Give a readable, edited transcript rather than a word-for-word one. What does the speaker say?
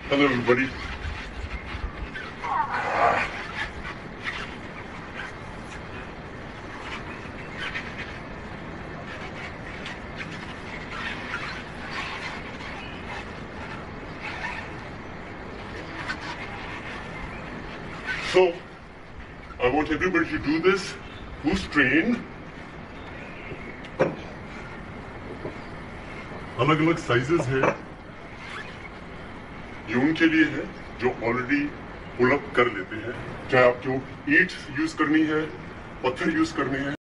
Hello, everybody. So, I want everybody to do this who's trained. अलग अलग sizes है, ये उनके लिए है जो ऑलरेडी पुल अप कर लेते हैं। चाहे आपको ईंट यूज करनी है, पत्थर यूज करने हैं।